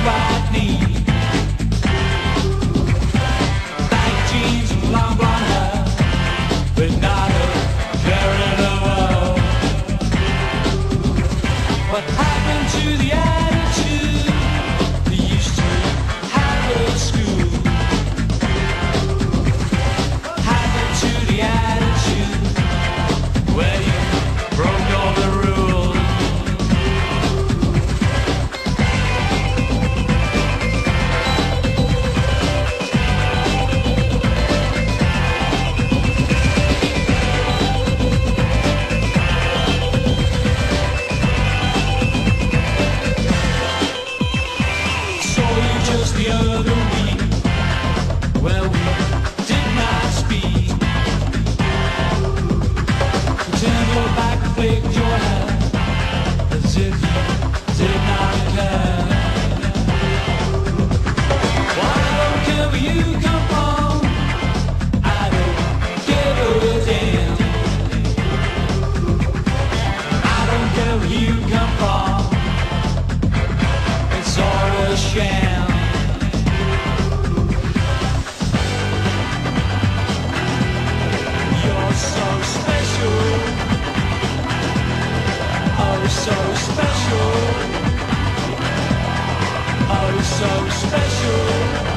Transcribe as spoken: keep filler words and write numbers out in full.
white knee, tight jeans and long blonde hair, but not a care in the world. What happened to the attitude they used to have at school? What happened to the attitude where you broke all the rules? Saw you just the other week. Well, we did not speak. You turned your back, flicked your hair, as if you did not care. Well, I don't care where you come from, I don't give a damn. I don't care where you come from, it's all a sham. You're so special, oh so special, oh so special.